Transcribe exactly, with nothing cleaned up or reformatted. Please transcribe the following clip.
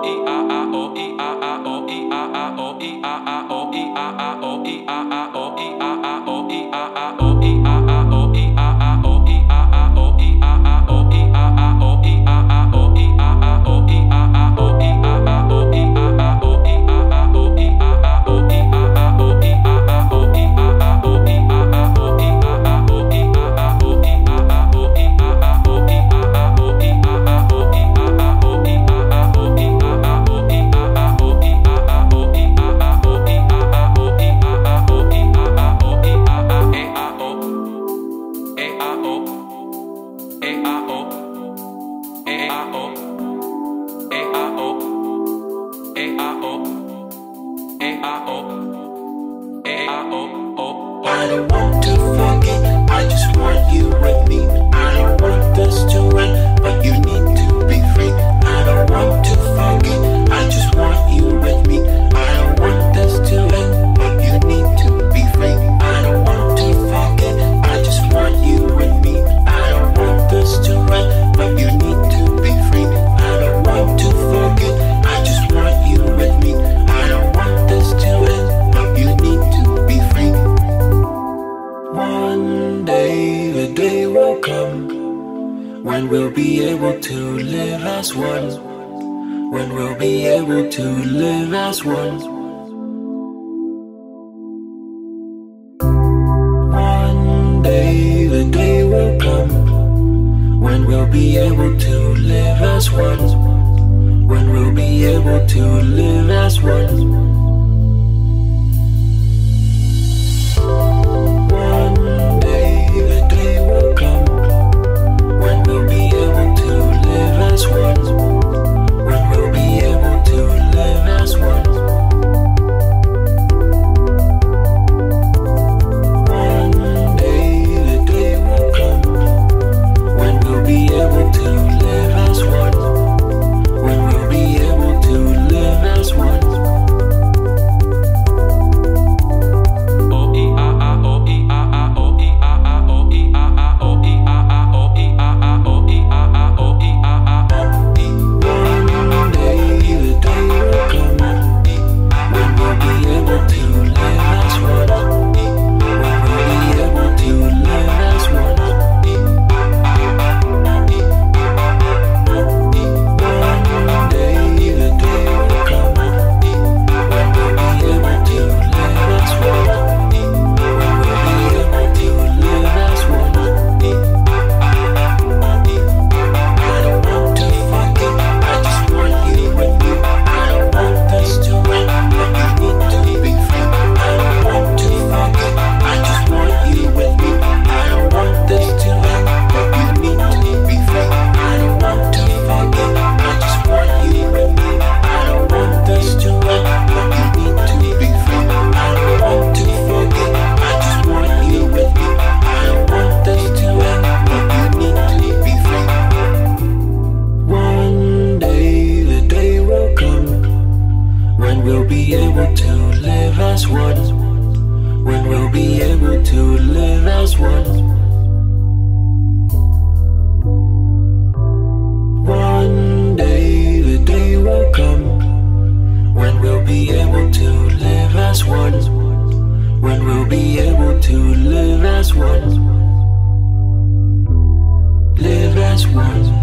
I don't want to forget, I just want you with me. I don't want us to end, but you need to be free. I don't want to forget, I just want you with me. I don't want us to end, but you need to be free. I don't want to forget, I just want you with me. I don't want us to end, but you need to be free. I don't want to forget, I just want you with me. I don't want us to end, but you need to be free. One day the day will come when we'll be able to live as one. When we'll be able to live as one. One day the day will come when we'll be able to live as one. When we'll be able to live as one. When we'll be able to live as one. One day the day will come when we'll be able to live as one. When we'll be able to live as one. Live as one.